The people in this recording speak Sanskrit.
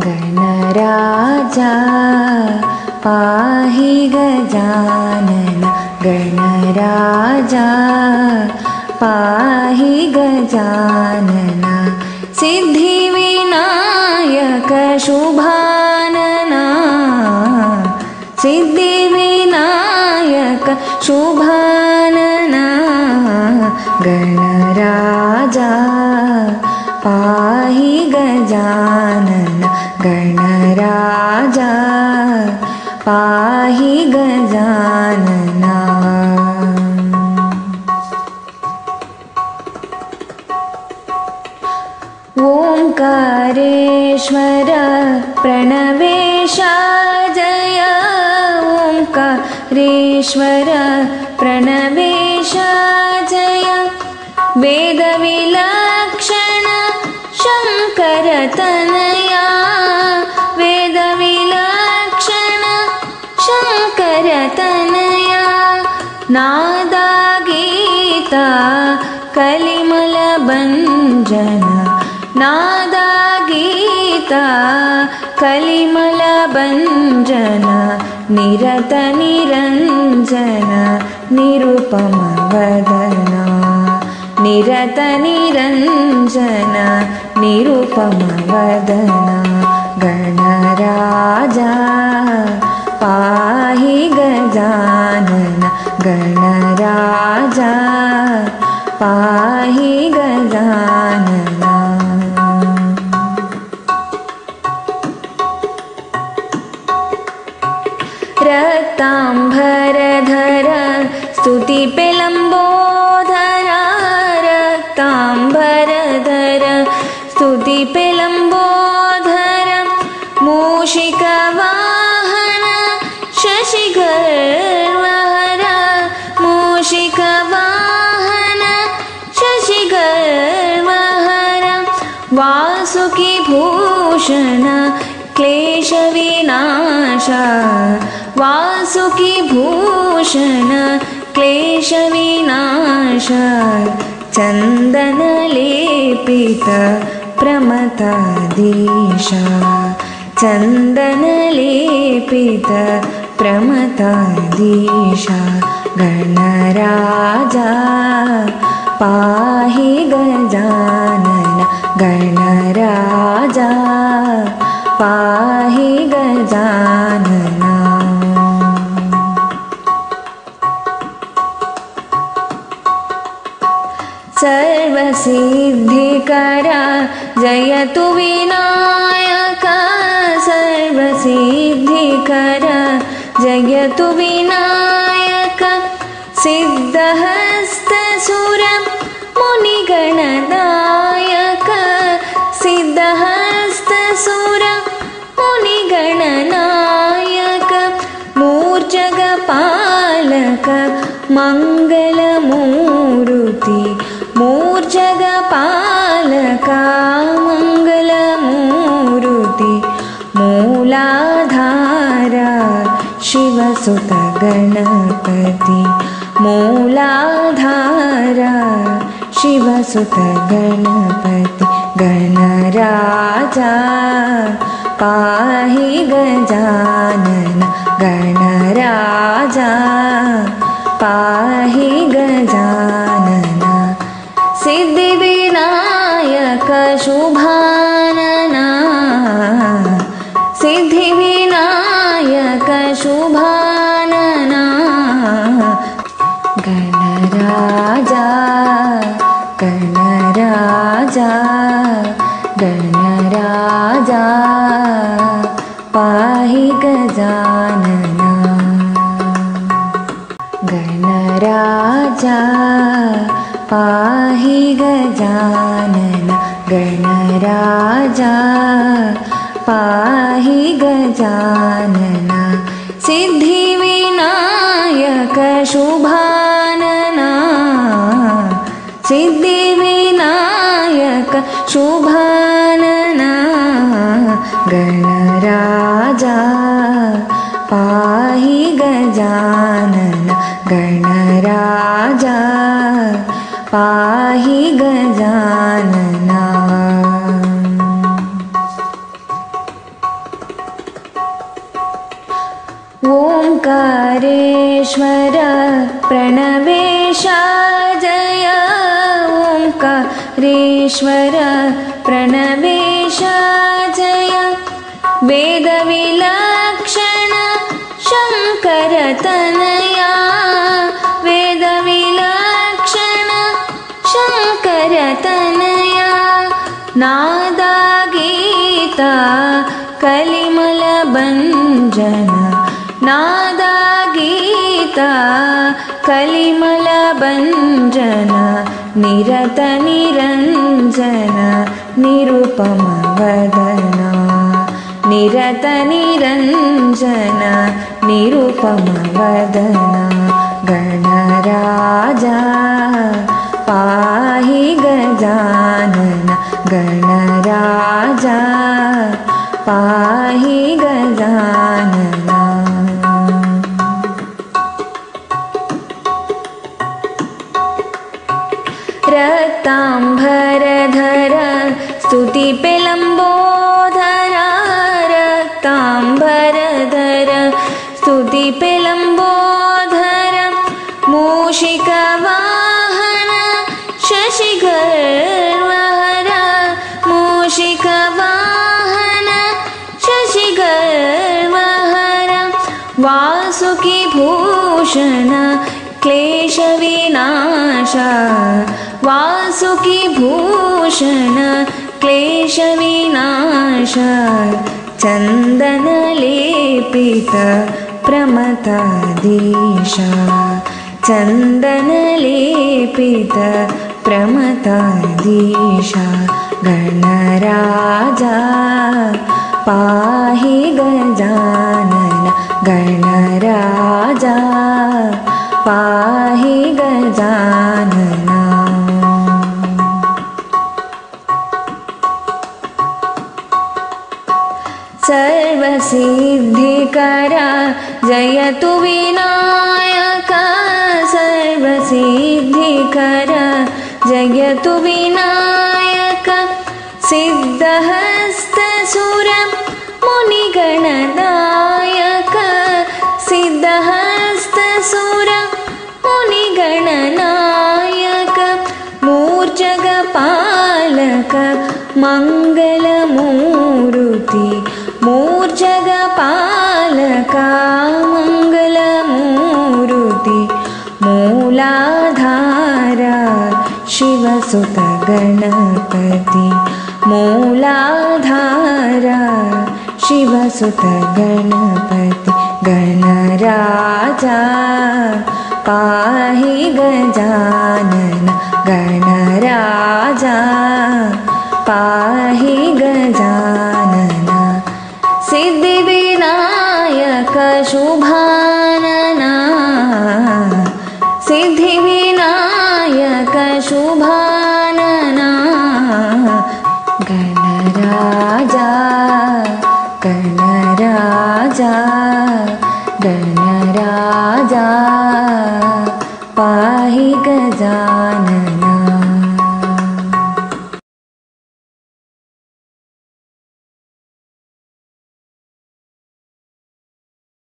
गणराजा पाहि गजानन गणराजा पाहि गजानन सिद्धिविनायक शुभानना सिद्धिविनायक शुभानना गणराजा पाहि गजानन गणराजा पाहि गजानना ओंकारेश्वर प्रणवेश जय ओंकारेश्वर प्रणवेश जय वेदविलक्षण शंकर तनया वेदविलक्षण शंकर तनया नादा गीता कलिमल भंजन नादा गीता कलिमल भंजन निरत निरंजन निरुपम वदना निरत निरंजन निरुपम वदना गणराजा पाहि गजानन गणराजा पाहि गजानना रक्तांबरधर स्तुतिपेलंबोधर रक्तांबरधर स्तुतिपेलंबोधर मूषिकवाहन शशिगर्वहर मूषिकवाहन शशिगर्वहर वासुकीभूषण क्लेशविनाश वासुकीभूषण क्लेशविनाश चन्दनलेपित प्रमथाधीश चन्दनलेपित प्रमथाधीश गणराजा पाहि गजानन गणराजा पाहि गजानना सर्वसिद्धिकर जयतु विनायक सर्वसिद्धिकर जयतु विनायक सिद्धहस्तसुर मुनिगणनायक सिद्धहस्तसुर मुनिगणनायक मूर्जगपालक मंगलमूर्ति मूर्जगपालक मंगलमूर्ति मूलाधार शिवसुत गणपति मूलाधार शिवसुत गणपति गणराजा पाहि गजानन गणराजा पाहि गजानन सिद्धिविनायक शुभानना सिद्धिविनायक शुभानना गणराजा गणराजा गणराजा पाहि गजानना गणराजा पाहि गजानन गणराजा पाहि गजानना सिद्धिविनायक शुभानना सिद्धिविनायक शुभानना गणराजा पाहि गजानन गणराजा पाहि गजानना ओङ्कारेश्वर प्रणवेश जय ओङ्कारेश्वर प्रणवेश जय वेदविलक्षण शङ्करतनया वेदविलक्षण शङ्करतनया नादागीता कलिमलभञ्जन नादागीता कलिमलभञ्जन निरतनिरञ्जन निरुपमवदना निरतनिरञ्जन निरुपमवदना गणराजा पाहि गजानन गणराजा पाहि गजानना रक्ताम्बरधर स्तुतिपेलम्बोधर रक्ताम्बरधर स्तुतिपेलम्बोधर मूषिकवाहन शशिगर्वहर मूषिकवाहन शशिगर्वहर वासुकिभूषण क्लेशविनाश वासुकिभूषण क्लेशविनाश चन्दनलेपित प्रमथाधीश चन्दनलेपित प्रमथाधीश गणराजा पाहि गजानन गणराजा पाहि गजानना सर्वसिद्धिकर जयतु विनायक सर्वसिद्धिकर जयतु विनायक सिद्धहस्तसुर मुनिगणनायक सिद्धहस्तसुर मुनिगणनायक मूर्जगपालक मङ्गलमूर्ति मूर्जगपालक मङ्गलमूर्ति मूलाधार शिवसुत गणपति मूलाधार शिवसुत गणपति गणराजा पाहि गजानन गणराजा पाहि गजानन सिद्धिविनायक शुभानना सिद्धिविनायक शुभानना गणराजा गणराजा गणराजा पाहि गजानन